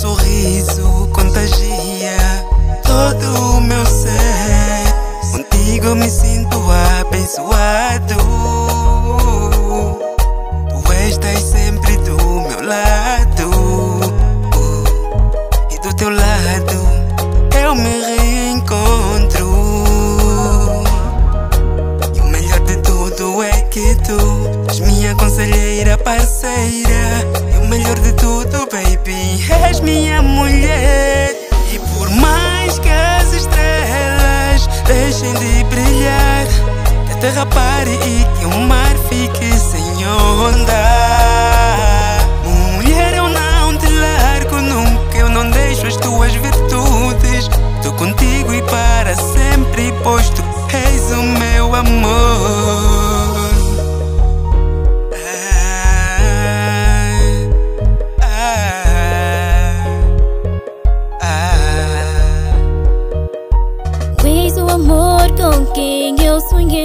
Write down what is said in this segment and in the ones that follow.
sorriso contagia todo o meu ser. Contigo me sinto abençoado. Tu estás sempre do meu lado, e do teu lado eu me reencontro. E o melhor de tudo é que tu és minha conselheira, parceira. E o melhor de tudo, baby, és minha mulher. E por mais que as estrelas deixem de brilhar, que a terra pare e que o mar fique sem onda, mulher, eu não te largo nunca. Eu não deixo as tuas virtudes. Tô contigo e para sempre, pois tu és o meu amor. Com quem eu sonhei,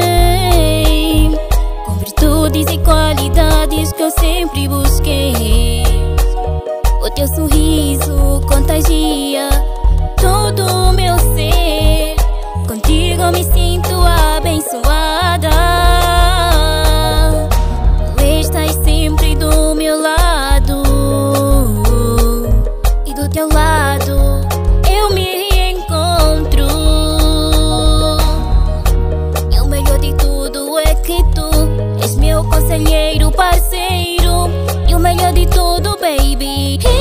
com virtudes e qualidades que eu sempre busquei. O teu sorriso contagia todo o meu ser. Contigo me sinto abençoada. Tu estás sempre do meu lado, e do teu lado eu me reencontro. Meu conselheiro, parceiro, e o melhor de tudo, baby,